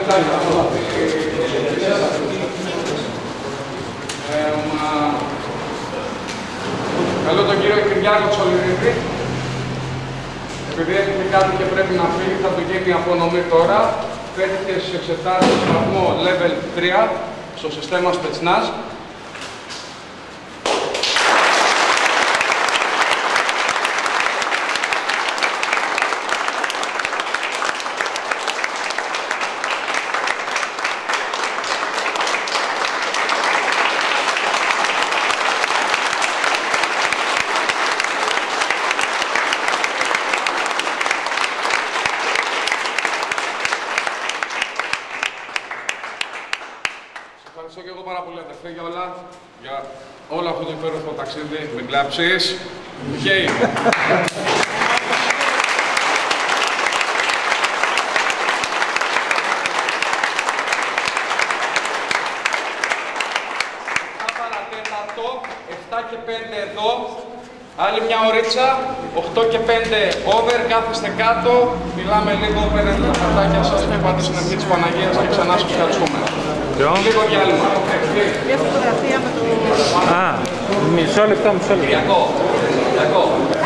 Καλώ τον κύριο Κυριάκο Τσολυρίδη. Επειδή έχει κάτι και πρέπει να φύγει, θα του γίνει η απονομή τώρα. Πέτυχε στις εξετάσεις στο βαθμό level 3 στο σύστημα Spetsnaz. Ευχαριστώ και εγώ πάρα πολύ, αδερφέ, για όλο αυτό το υπέροχο ταξίδι. Μην κλάψεις. Γεια. Παρατέταρτο, 7 και 5 εδώ. Άλλη μια ωρίτσα, 8 και 5 over, κάθεστε κάτω. Μιλάμε λίγο, παίρνετε τα χαρτάκια σας, με πάτε στην ευχή της Παναγίας και ξανά σας ευχαριστούμε. Λίγο διάλειμμα. Μια φωτογραφία με το... μισό λεπτό. Κυριακό.